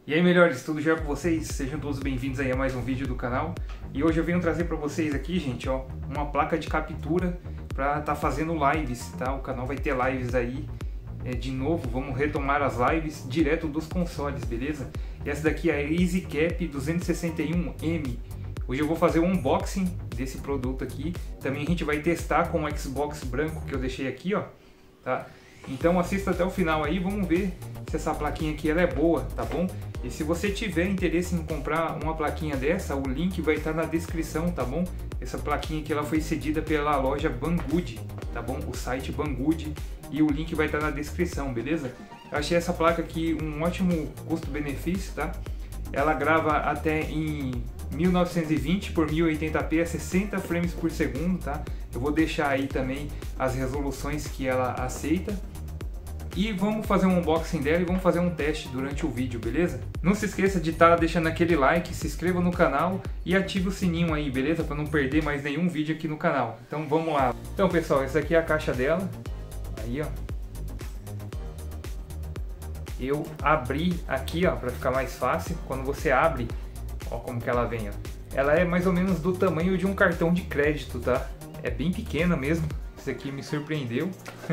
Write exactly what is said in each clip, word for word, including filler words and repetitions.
E aí, melhores, tudo já com vocês? Sejam todos bem-vindos aí a mais um vídeo do canal. E hoje eu venho trazer para vocês aqui, gente, ó, uma placa de captura para estar tá fazendo lives, tá? O canal vai ter lives aí é, de novo, vamos retomar as lives direto dos consoles, beleza? E essa daqui é a EasyCap duzentos e sessenta e um M. Hoje eu vou fazer um unboxing desse produto aqui. Também a gente vai testar com o Xbox branco que eu deixei aqui, ó, tá? Então assista até o final aí, vamos ver se essa plaquinha aqui ela é boa, tá bom? E se você tiver interesse em comprar uma plaquinha dessa, o link vai estar na descrição, tá bom? Essa plaquinha aqui ela foi cedida pela loja Banggood, tá bom? O site Banggood, e o link vai estar na descrição, beleza? Eu achei essa placa aqui um ótimo custo-benefício, tá? Ela grava até em mil novecentos e vinte por mil e oitenta p a sessenta frames por segundo, tá? Eu vou deixar aí também as resoluções que ela aceita. E vamos fazer um unboxing dela e vamos fazer um teste durante o vídeo, beleza? Não se esqueça de estar deixando aquele like, se inscreva no canal e ative o sininho aí, beleza? Para não perder mais nenhum vídeo aqui no canal. Então vamos lá. Então pessoal, essa aqui é a caixa dela. Aí ó. Eu abri aqui ó, para ficar mais fácil. Quando você abre, ó como que ela vem ó. Ela é mais ou menos do tamanho de um cartão de crédito, tá? É bem pequena mesmo. Isso aqui me surpreendeu.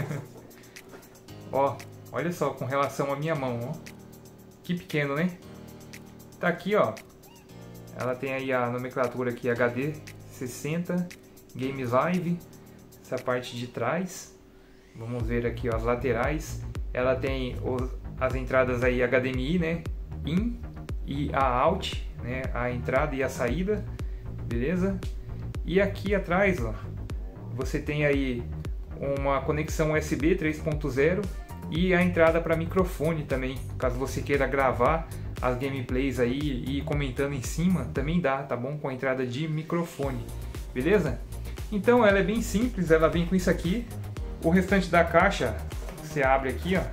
Ó, olha só, com relação à minha mão, ó. Que pequeno, né? Tá aqui, ó. Ela tem aí a nomenclatura aqui H D sessenta, Games Live. Essa parte de trás. Vamos ver aqui, ó, as laterais. Ela tem os, as entradas aí H D M I, né? In e a Out, né? A entrada e a saída. Beleza? E aqui atrás, ó, você tem aí uma conexão U S B três ponto zero e a entrada para microfone também, caso você queira gravar as gameplays aí e ir comentando em cima, também dá, tá bom? Com a entrada de microfone, beleza? Então ela é bem simples, ela vem com isso aqui. O restante da caixa, você abre aqui, ó,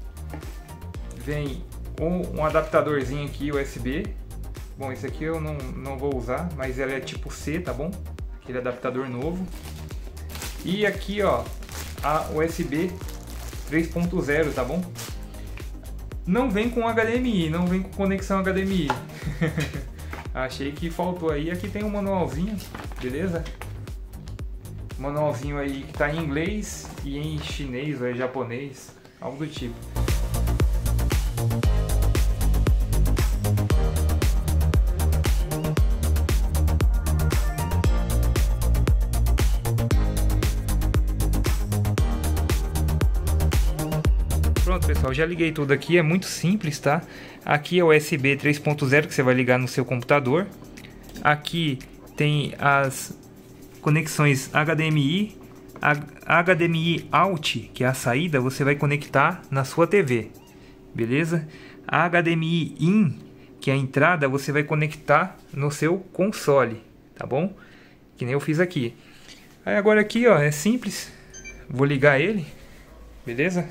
vem um, um adaptadorzinho aqui U S B. Bom, esse aqui eu não, não vou usar, mas ela é tipo C, tá bom? Aquele adaptador novo. E aqui ó, a U S B três ponto zero, tá bom? Não vem com H D M I, não vem com conexão H D M I. Achei que faltou aí. Aqui tem um manualzinho, beleza? Manualzinho aí que tá em inglês e em chinês ou é japonês, algo do tipo. Pronto pessoal, já liguei tudo aqui, é muito simples, tá? Aqui é o U S B três ponto zero que você vai ligar no seu computador. Aqui tem as conexões H D M I, H D M I Out, que é a saída, você vai conectar na sua T V, beleza? A H D M I In, que é a entrada, você vai conectar no seu console, tá bom? Que nem eu fiz aqui. Aí agora aqui, ó, é simples. Vou ligar ele, beleza?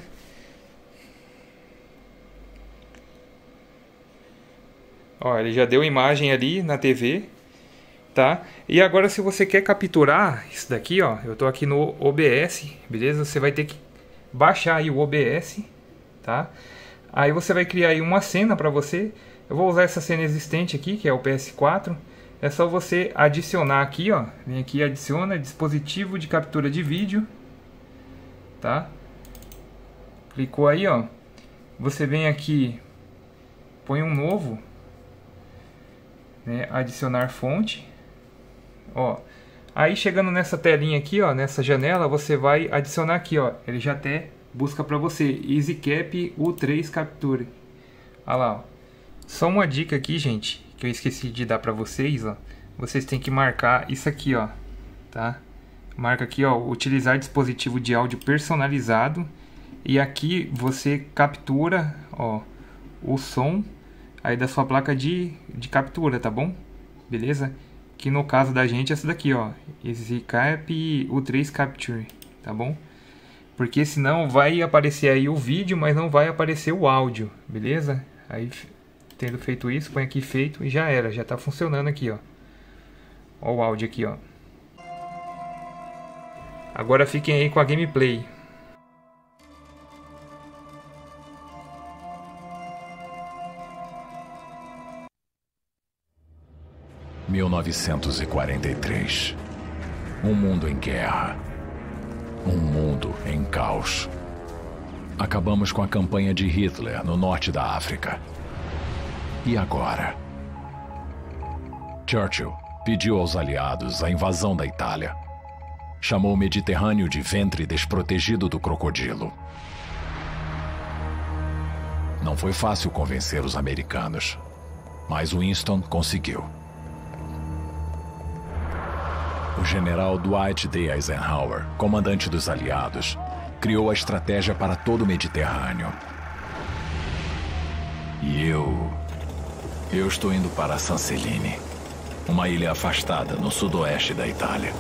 Ó, ele já deu imagem ali na T V, tá? E agora se você quer capturar isso daqui, ó, eu tô aqui no O B S, beleza? Você vai ter que baixar aí o O B S, tá? Aí você vai criar aí uma cena para você. Eu vou usar essa cena existente aqui, que é o P S quatro. É só você adicionar aqui, ó. Vem aqui, adiciona dispositivo de captura de vídeo, tá? Clicou aí, ó. Você vem aqui, põe um novo. Né, adicionar fonte, ó, aí chegando nessa telinha aqui, ó, nessa janela, você vai adicionar aqui, ó, ele já até busca para você, EasyCap U três Capture, olha lá, ó. Só uma dica aqui, gente, que eu esqueci de dar para vocês, ó, vocês têm que marcar isso aqui, ó, tá, marca aqui, ó, utilizar dispositivo de áudio personalizado, e aqui você captura, ó, o som aí da sua placa de, de captura, tá bom? Beleza? Que no caso da gente é essa daqui, ó, EasyCap U três Capture, tá bom? Porque senão vai aparecer aí o vídeo, mas não vai aparecer o áudio, beleza? Aí, tendo feito isso, põe aqui feito e já era, já tá funcionando aqui, ó. Ó o áudio aqui, ó. Agora fiquem aí com a gameplay. mil novecentos e quarenta e três. Um mundo em guerra. Um mundo em caos. Acabamos com a campanha de Hitler no norte da África. E agora? Churchill pediu aos aliados a invasão da Itália. Chamou o Mediterrâneo de ventre desprotegido do crocodilo. Não foi fácil convencer os americanos, mas Winston conseguiu. O general Dwight D. Eisenhower, comandante dos aliados, criou a estratégia para todo o Mediterrâneo. E eu... Eu estou indo para Sanseline, uma ilha afastada no sudoeste da Itália.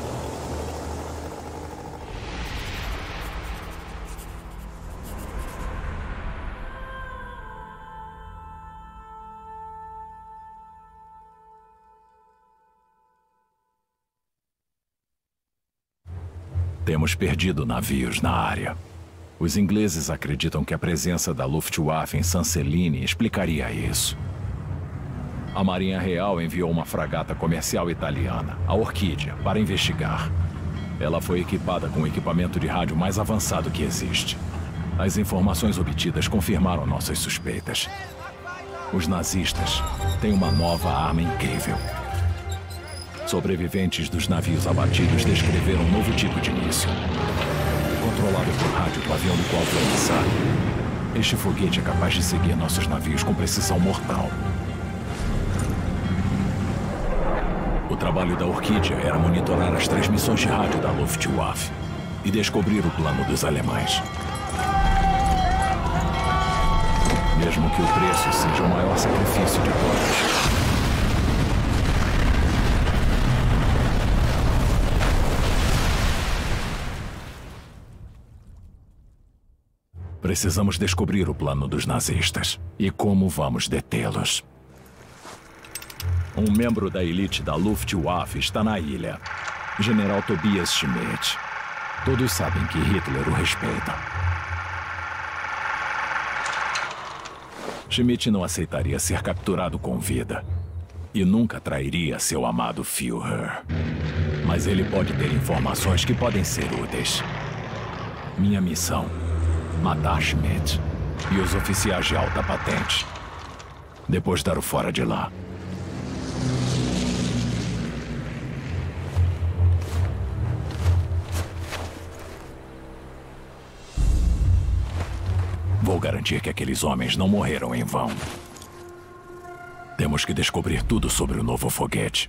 Temos perdido navios na área. Os ingleses acreditam que a presença da Luftwaffe em Sanseline explicaria isso. A Marinha Real enviou uma fragata comercial italiana, a Orquídea, para investigar. Ela foi equipada com o equipamento de rádio mais avançado que existe. As informações obtidas confirmaram nossas suspeitas. Os nazistas têm uma nova arma incrível. Sobreviventes dos navios abatidos descreveram um novo tipo de míssil. Controlado por rádio do avião do qual foi lançado, este foguete é capaz de seguir nossos navios com precisão mortal. O trabalho da Orquídea era monitorar as transmissões de rádio da Luftwaffe e descobrir o plano dos alemães. Mesmo que o preço seja o maior sacrifício de todos. Precisamos descobrir o plano dos nazistas e como vamos detê-los. Um membro da elite da Luftwaffe está na ilha, General Tobias Schmidt. Todos sabem que Hitler o respeita. Schmidt não aceitaria ser capturado com vida e nunca trairia seu amado Führer. Mas ele pode ter informações que podem ser úteis. Minha missão: matar Schmidt e os oficiais de alta patente. Depois dar o fora de lá. Vou garantir que aqueles homens não morreram em vão. Temos que descobrir tudo sobre o novo foguete.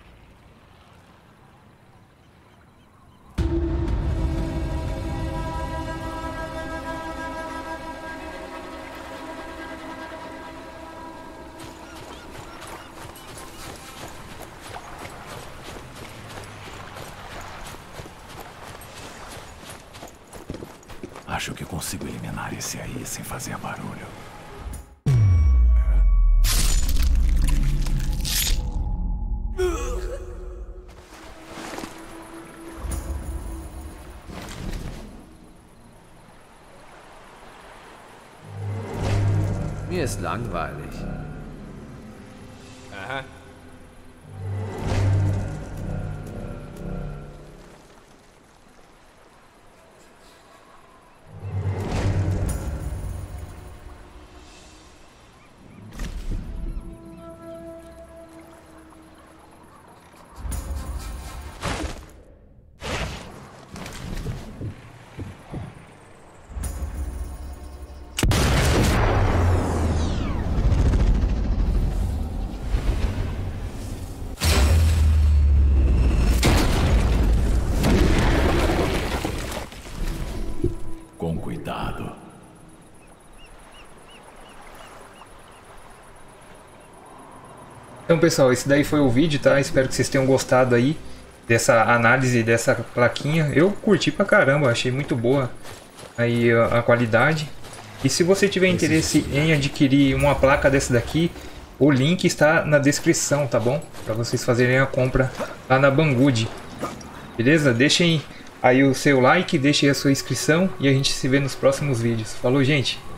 Acho que consigo eliminar esse aí sem fazer barulho. Mir ist langweilig. Aha. Com cuidado. Então, pessoal, esse daí foi o vídeo, tá? Espero que vocês tenham gostado aí dessa análise dessa plaquinha. Eu curti pra caramba, achei muito boa aí a, a qualidade. E se você tiver interesse em adquirir uma placa dessa daqui, o link está na descrição, tá bom? Para vocês fazerem a compra lá na Banggood. Beleza? Deixem aí o seu like, deixem a sua inscrição e a gente se vê nos próximos vídeos. Falou, gente!